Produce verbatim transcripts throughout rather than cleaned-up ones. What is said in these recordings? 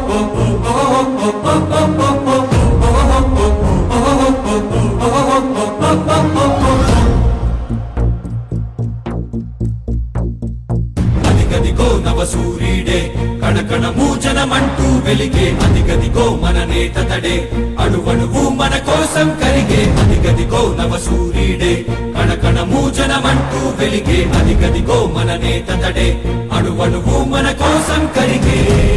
అదిగదిగో నవ సూర్యుడే కణకణము జనమంటూ వెలిగే అదిగదిగో మన నేత తడే అణువణువు మన కోసం కరిగే అదిగదిగో నవ సూర్యుడే కణకణము జనమంటూ వెలిగే అదిగదిగో మన నేత తడే అణువణువు మన కోసం కరిగే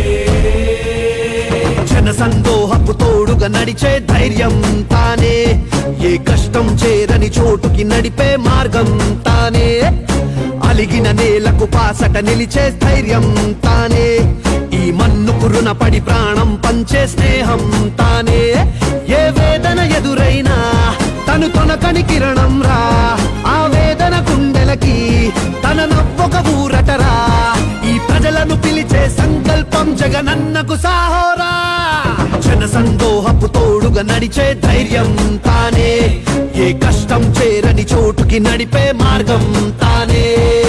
జన సందోహపు తోడుగా నడిచే ధైర్యం తానే ఏ కష్టం చేరని చోటుకి నడిపే మార్గం తానే అలిగిన నేలకు పాసట నిలిచే ధైర్యం తానే ఈ మన్నుకు రుణపడి ప్రాణం పంచే స్నేహం తానే ఏ వేదన ఎదురైనా తను తొనకని కిరణం రా ఆ వేదన గుండెలకి తన నవ్వొక ఊరటరా ఈ ప్రజలను పిలిచే సంకల్పం జగనన్నకు సాహోరా జన సందోహపు తోడుగా నడిచే ధైర్యం తానే ఏ కష్టం చేరని చోటుకి నడిపే మార్గం తానే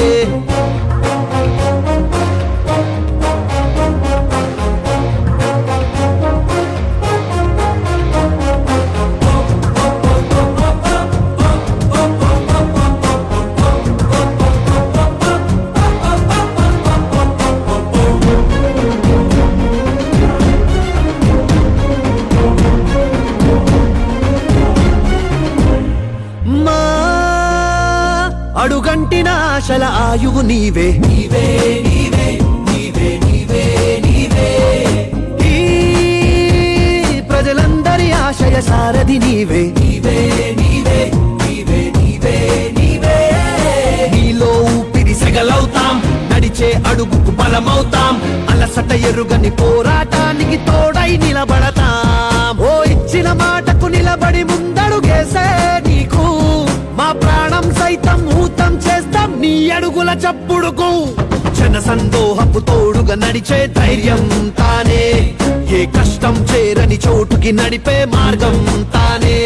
అడుగంటిన ఆశల ఆయువు నీవే నీవే నీవే నీవే నీవే నీవే ఈ ప్రజలందరి ఆశయ సారథి నీవే నీవే నీవే నీవే నీవే నీవే నీలో ఊపిరి సెగలవుతాం నడిచే అడుగుకు బలమవుతాం అలసట ఎరుగని పోరాటానికి తోడై నిలబడతాం ఓ ఇచ్చిన మాటకు నిలబడి ముందడుగేసే నీకు మా ప్రాణం సైతం ఊతం చేస్తాం నీ అడుగుల చప్పుడుకు జన సందోహపు తోడుగా నడిచే ధైర్యం తానే ఏ కష్టం చేరని చోటుకి నడిపే మార్గం తానే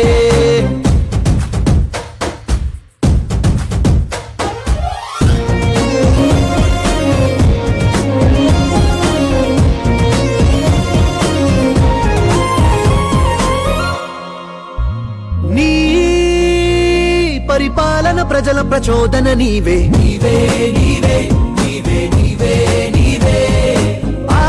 పరిపాలన ప్రజల ప్రచోదన నీవే నీవే నీవే నీవే నీవే నీవే ఆ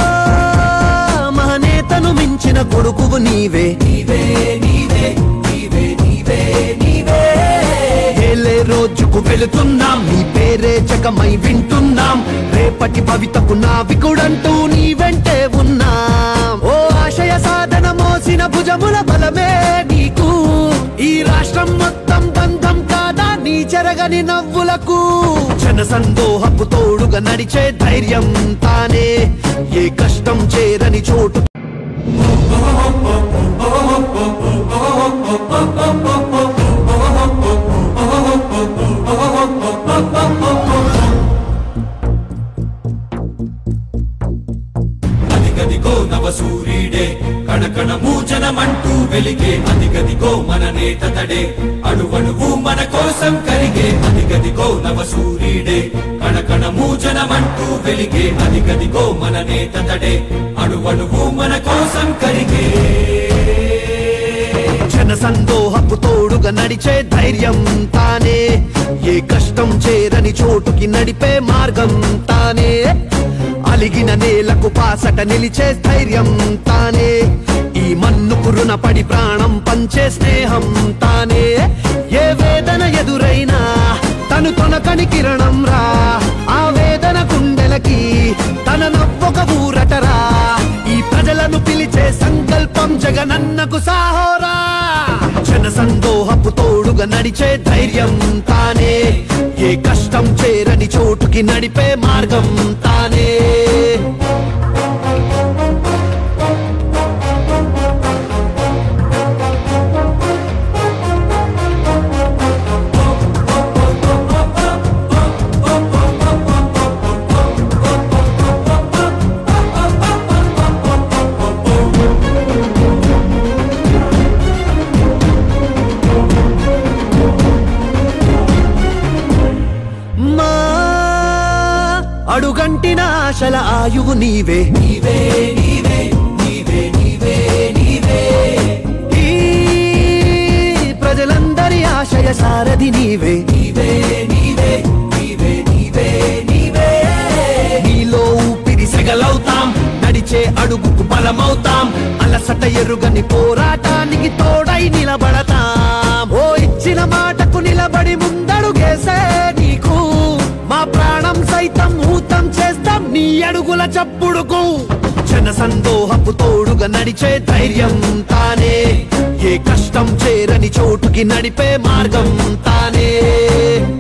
మహనేతను మించిన కొడుకువు నీవే నీవే నీవే నీవే నీవే నీవే ఏలే రోజుకు వెళుతున్నాం నీ పేరే జగమై వింటున్నాం రేపటి భవితకు నావికుడంటూ నీ వెంటే ఉన్నాం ఓ ఆశయ సాధన మోసిన భుజముల బలమే నీకు ఈ రాష్ట్రం మొత్తం బంధం కాదా నీ చెరగని నవ్వులకు జన సందోహపు తోడుగా నడిచే ధైర్యం తానే ఏ కష్టం చేరని చోటు అదిగదిగో నవ సూర్యుడే కణకణము జనమంటూ వెలిగే అదిగదిగో మన నేత తడే అణువణువు మన కోసం కరిగే అదిగదిగో నవ సూర్యుడే కణకణము జనమంటూ వెలిగే అదిగదిగో మన నేత తడే అణువణువు మన కోసం కరిగే జన సందోహపు తోడుగా నడిచే ధైర్యం తానే ఏ కష్టం చేరని చోటుకి నడిపే మార్గం తానే అలిగిన నేలకు పాసట నిలిచే ధైర్యం తానే ఈ మన్నుకు రుణపడి ప్రాణం పంచే స్నేహం తానే ఏ వేదన ఎదురైనా తను తొనకని కిరణం రా ఆ వేదన గుండెలకి తన నవ్వొక ఊరటరా ఈ ప్రజలను పిలిచే సంకల్పం జగనన్నకు సాహోరా జన సందోహపు తోడుగా నడిచే ధైర్యం తానే ఏ కష్టం చేరని చోటుకి నడిపే మార్గం తానే అడుగంటిన ఆశల ఆయువు నీవే నీవే నీవే సారథి నీవే నీవే నీవే నీవే నీవే నీవే నీలో ఊపిరి సెగలవుతాం నడిచే అడుగుకు బలమవుతాం అలసట ఎరుగని పోరాటానికి తోడై నిలబడతాం ఓ ఇచ్చిన మాటకు నిలబడి ముందడుగేసే నీకు మా ప్రాణం సైతం ఊతం చేస్తాం నీ అడుగుల చప్పుడుకు జన సందోహపు తోడుగా నడిచే ధైర్యం తానే ఏ కష్టం చేరని చోటుకి నడిపే మార్గం తానే